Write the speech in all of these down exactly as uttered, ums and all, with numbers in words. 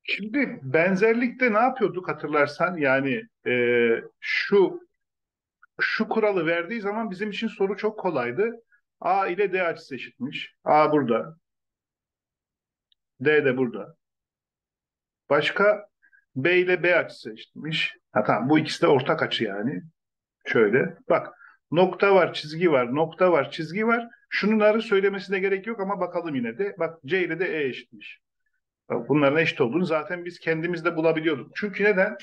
Şimdi benzerlikte ne yapıyorduk hatırlarsan? Yani e, şu şu kuralı verdiği zaman bizim için soru çok kolaydı. A ile D açısı eşitmiş. A burada, D de burada. Başka B ile B açısı eşitmiş. Ha tamam, bu ikisi de ortak açı yani. Şöyle bak, nokta var, çizgi var, nokta var, çizgi var. Şunları söylemesine gerek yok ama bakalım yine de. Bak, C ile de E eşitmiş. Bak, bunların eşit olduğunu zaten biz kendimiz de bulabiliyorduk. Çünkü neden?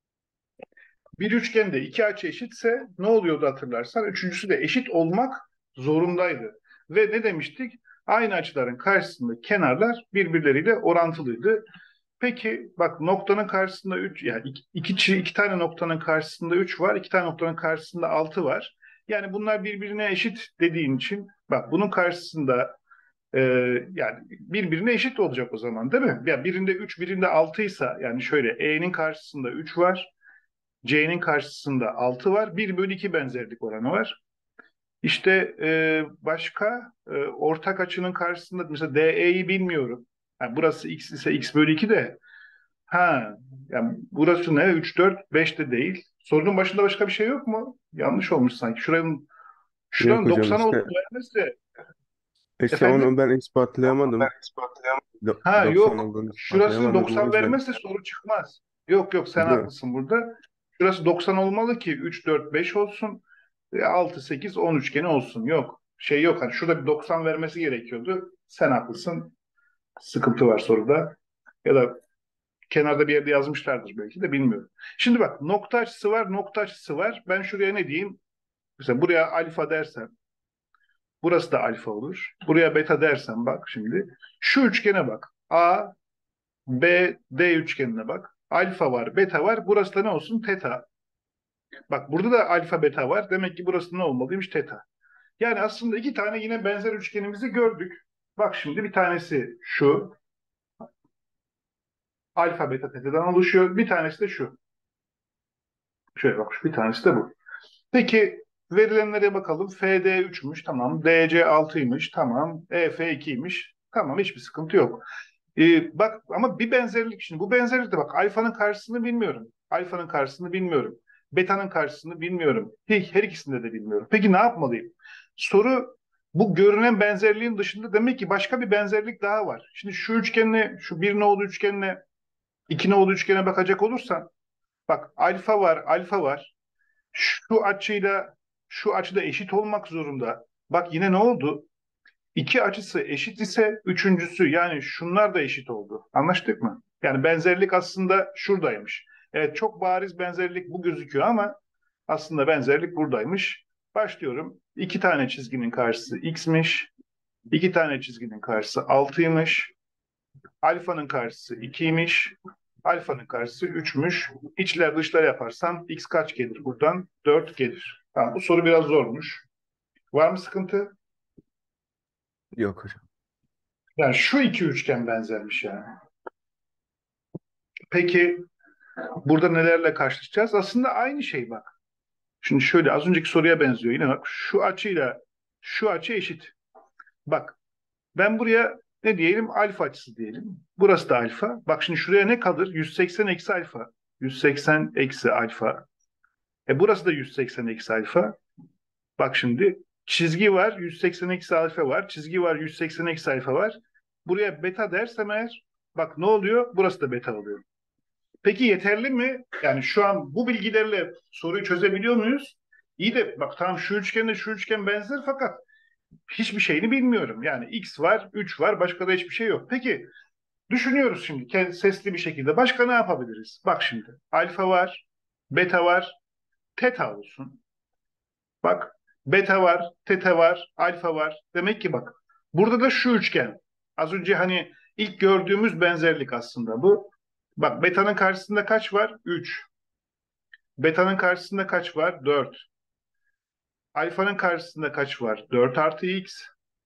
Bir üçgende iki açı eşitse ne oluyordu hatırlarsan? Üçüncüsü de eşit olmak zorundaydı. Ve ne demiştik? Aynı açıların karşısındaki kenarlar birbirleriyle orantılıydı. Peki bak, noktanın karşısında üç, yani iki, iki, iki tane noktanın karşısında üç var, iki tane noktanın karşısında altı var. Yani bunlar birbirine eşit dediğin için bak, bunun karşısında e, yani birbirine eşit olacak o zaman, değil mi? Ya birinde üç, birinde altı ise, yani şöyle, E'nin karşısında üç var, C'nin karşısında altı var. Bir bölü iki benzerlik oranı var. İşte e, başka e, ortak açının karşısında mesela D E'yi bilmiyorum. Yani burası x ise x bölü iki de, ha, yani burası ne? üç, dört, beş de değil. Sorunun başında başka bir şey yok mu? Yanlış olmuş sanki. Şuranın Yok şuranın hocam doksan olduğunu işte vermezse, işte onu efendim? ben ispatlayamadım. Do- Ha doksan yok. olduğunu Şurası ispatlayamadım o doksan yüzden. vermezse soru çıkmaz. Yok yok, sen Değil mi? haklısın burada. Şurası doksan olmalı ki üç, dört, beş olsun. E, altı, sekiz, on üçgeni olsun. Yok. Şey yok. Hani şurada bir doksan vermesi gerekiyordu. Sen haklısın. Sıkıntı var soruda. Ya da kenarda bir yerde yazmışlardır belki de, bilmiyorum. Şimdi bak, nokta açısı var, nokta açısı var. Ben şuraya ne diyeyim? Mesela buraya alfa dersem burası da alfa olur. Buraya beta dersem bak şimdi. Şu üçgene bak. A, B, D üçgenine bak. Alfa var, beta var. Burası da ne olsun? Teta. Bak, burada da alfa, beta var. Demek ki burası ne olmalıymış? Teta. Yani aslında iki tane yine benzer üçgenimizi gördük. Bak şimdi, bir tanesi şu. Alfa, beta, tetadan oluşuyor. Bir tanesi de şu. Şöyle bak, bir tanesi de bu. Peki verilenlere bakalım. F D üçmüş. Tamam. D C altıymış. Tamam. E F ikiymiş. Tamam. Hiçbir sıkıntı yok. Ee, bak ama bir benzerlik, şimdi bu benzerlikte bak, alfanın karşısını bilmiyorum. Alfanın karşısını bilmiyorum. Beta'nın karşısını bilmiyorum. Her, her ikisinde de bilmiyorum. Peki ne yapmalıyım? Soru, bu görünen benzerliğin dışında demek ki başka bir benzerlik daha var. Şimdi şu üçgenle, şu bir nolu üçgenle iki nolu üçgene bakacak olursan, bak, alfa var, alfa var. Şu açıyla şu açıda eşit olmak zorunda. Bak yine ne oldu? İki açısı eşit ise üçüncüsü, yani şunlar da eşit oldu. Anlaştık mı? Yani benzerlik aslında şuradaymış. Evet, çok bariz benzerlik bu gözüküyor ama aslında benzerlik buradaymış. Başlıyorum. İki tane çizginin karşısı x'miş. İki tane çizginin karşısı altıymış. Alfanın karşısı ikiymiş. Alfanın karşısı üçmüş. İçler dışlar yaparsam x kaç gelir buradan? Dört gelir. Tamam, bu soru biraz zormuş. Var mı sıkıntı? Yok hocam. Yani şu iki üçgen benzermiş yani. Peki burada nelerle karşılaşacağız? Aslında aynı şey bak. Şimdi şöyle, az önceki soruya benziyor. Yine bak, şu açıyla şu açı eşit. Bak, ben buraya ne diyelim? Alfa açısı diyelim. Burası da alfa. Bak şimdi şuraya ne kalır? yüz seksen eksi alfa. yüz seksen eksi alfa. E burası da yüz seksen eksi alfa. Bak şimdi, çizgi var, yüz seksen eksi alfa var. Çizgi var, yüz seksen eksi alfa var. Buraya beta dersem eğer, bak ne oluyor? Burası da beta oluyor. Peki yeterli mi? Yani şu an bu bilgilerle soruyu çözebiliyor muyuz? İyi de bak, tamam, şu üçgenle şu üçgen benzer fakat hiçbir şeyini bilmiyorum. Yani x var, üç var, başka da hiçbir şey yok. Peki düşünüyoruz şimdi sesli bir şekilde. Başka ne yapabiliriz? Bak şimdi, alfa var, beta var, teta olsun. Bak, beta var, teta var, alfa var. Demek ki bak, burada da şu üçgen. Az önce hani ilk gördüğümüz benzerlik aslında bu. Bak, beta'nın karşısında kaç var? Üç. Beta'nın karşısında kaç var? Dört. Alfa'nın karşısında kaç var? Dört artı x.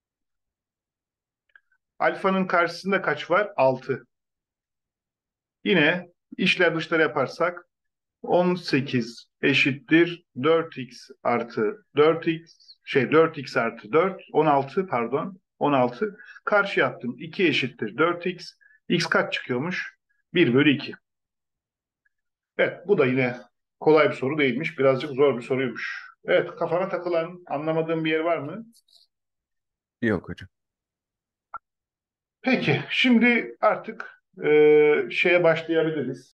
Alfa'nın karşısında kaç var? Altı. Yine işler dışlar yaparsak on sekiz eşittir dört x artı dört x, şey, dört x artı dört, on altı, pardon, on altı. Karşı yaptım. iki eşittir dört x. X kaç çıkıyormuş? bir bölü iki. Evet, bu da yine kolay bir soru değilmiş. Birazcık zor bir soruymuş. Evet, kafana takılan, anlamadığın bir yer var mı? Yok hocam. Peki, şimdi artık e, şeye başlayabiliriz.